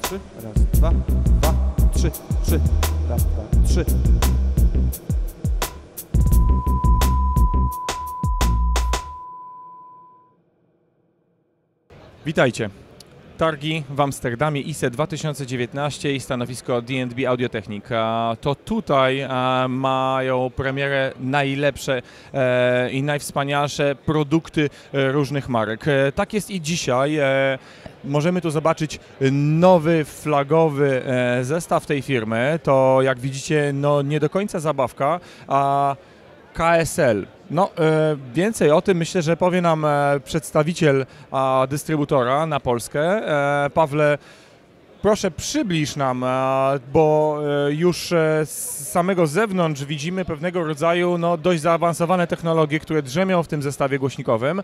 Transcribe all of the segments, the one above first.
trzy. Raz, dwa, dwa, trzy, trzy. Raz, dwa, trzy. Witajcie. Targi w Amsterdamie ISE 2019 i stanowisko D&B Audiotechnik. To tutaj mają premierę najlepsze i najwspanialsze produkty różnych marek. Tak jest i dzisiaj. Możemy tu zobaczyć nowy flagowy zestaw tej firmy. To jak widzicie, no nie do końca zabawka, a KSL. No, więcej o tym myślę, że powie nam przedstawiciel dystrybutora na Polskę. Pawle, proszę przybliż nam, bo już z samego zewnątrz widzimy pewnego rodzaju dość zaawansowane technologie, które drzemią w tym zestawie głośnikowym.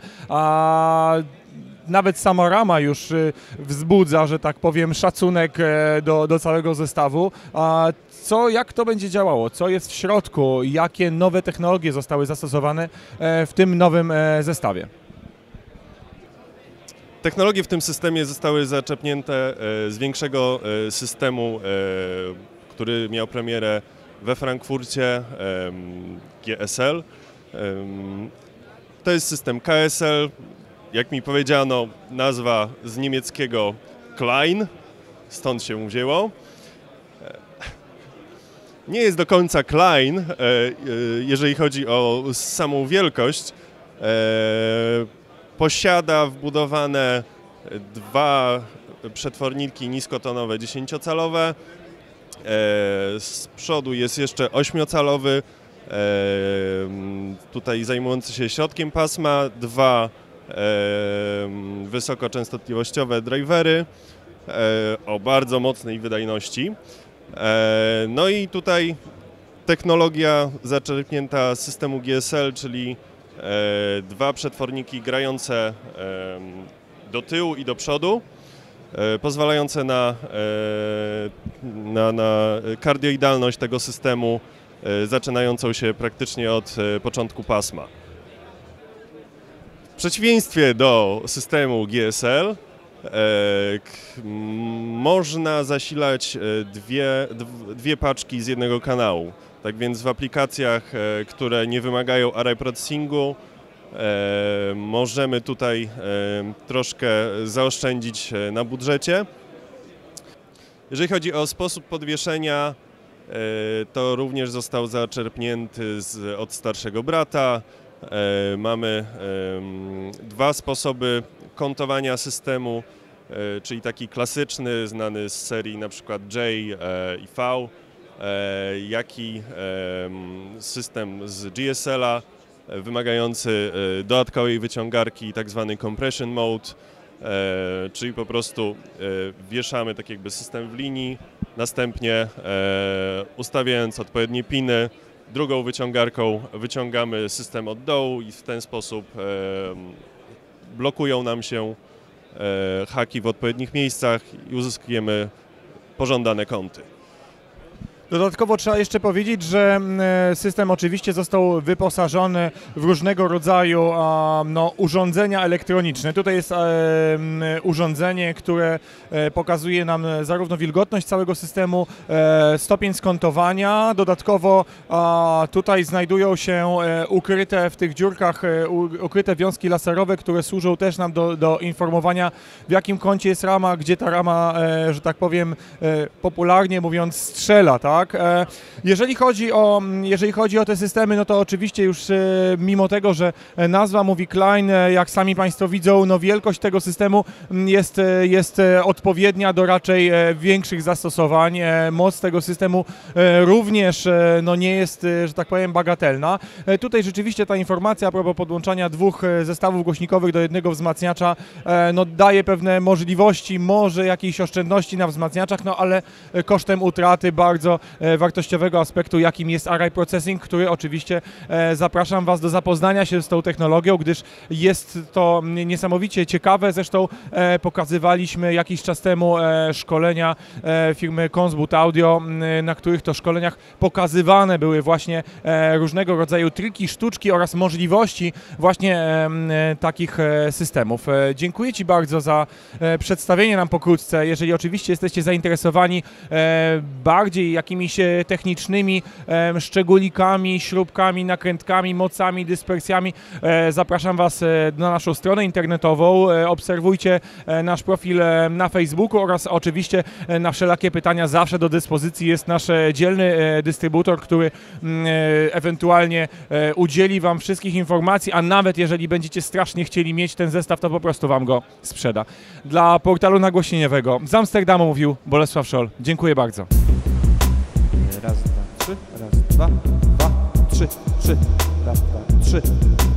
Nawet sama rama już wzbudza, że tak powiem, szacunek do całego zestawu. Jak to będzie działało? Co jest w środku? Jakie nowe technologie zostały zastosowane w tym nowym zestawie? Technologie w tym systemie zostały zaczerpnięte z większego systemu, który miał premierę we Frankfurcie, GSL. To jest system KSL. Jak mi powiedziano, nazwa z niemieckiego Klein, stąd się wzięło. Nie jest do końca Klein, jeżeli chodzi o samą wielkość. Posiada wbudowane dwa przetworniki niskotonowe 10-calowe. Z przodu jest jeszcze 8-calowy, tutaj zajmujący się środkiem pasma, dwa wysokoczęstotliwościowe drivery o bardzo mocnej wydajności. No i tutaj technologia zaczerpnięta z systemu GSL, czyli dwa przetworniki grające do tyłu i do przodu, pozwalające na kardioidalność tego systemu, zaczynającą się praktycznie od początku pasma. W przeciwieństwie do systemu GSL można zasilać dwie paczki z jednego kanału. Tak więc w aplikacjach, które nie wymagają array processingu, możemy tutaj troszkę zaoszczędzić na budżecie. Jeżeli chodzi o sposób podwieszenia, to również został zaczerpnięty od starszego brata. Mamy dwa sposoby kontowania systemu, czyli taki klasyczny, znany z serii na przykład J i V, jak i system z GSL-a wymagający dodatkowej wyciągarki, tak zwany compression mode, czyli po prostu wieszamy tak jakby system w linii, następnie ustawiając odpowiednie piny, drugą wyciągarką wyciągamy system od dołu i w ten sposób blokują nam się haki w odpowiednich miejscach i uzyskujemy pożądane kąty. Dodatkowo trzeba jeszcze powiedzieć, że system oczywiście został wyposażony w różnego rodzaju urządzenia elektroniczne. Tutaj jest urządzenie, które pokazuje nam zarówno wilgotność całego systemu, stopień skontowania. Dodatkowo tutaj znajdują się ukryte w tych dziurkach ukryte wiązki laserowe, które służą też nam do informowania, w jakim kącie jest rama, gdzie ta rama, że tak powiem, popularnie mówiąc, strzela, tak? Jeżeli chodzi o te systemy, no to oczywiście już mimo tego, że nazwa mówi Klein, jak sami Państwo widzą, wielkość tego systemu jest odpowiednia do raczej większych zastosowań. Moc tego systemu również nie jest, że tak powiem, bagatelna. Tutaj rzeczywiście ta informacja a propos podłączania dwóch zestawów głośnikowych do jednego wzmacniacza daje pewne możliwości, może jakiejś oszczędności na wzmacniaczach, ale kosztem utraty bardzo wartościowego aspektu, jakim jest Array Processing, który oczywiście zapraszam Was do zapoznania się z tą technologią, gdyż jest to niesamowicie ciekawe. Zresztą pokazywaliśmy jakiś czas temu szkolenia firmy Consbut Audio, na których to szkoleniach pokazywane były właśnie różnego rodzaju triki, sztuczki oraz możliwości właśnie takich systemów. Dziękuję Ci bardzo za przedstawienie nam pokrótce. Jeżeli oczywiście jesteście zainteresowani bardziej jakimiś technicznymi szczególikami, śrubkami, nakrętkami, mocami, dyspersjami, zapraszam Was na naszą stronę internetową. Obserwujcie nasz profil na Facebooku oraz oczywiście na wszelakie pytania zawsze do dyspozycji jest nasz dzielny dystrybutor, który ewentualnie udzieli Wam wszystkich informacji, a nawet jeżeli będziecie strasznie chcieli mieć ten zestaw, to po prostu Wam go sprzeda. Dla portalu nagłośnieniowego z Amsterdamu mówił Bolesław Szol. Dziękuję bardzo. Raz, dwa, trzy. Raz, dwa, dwa, trzy, trzy. Raz, dwa, trzy.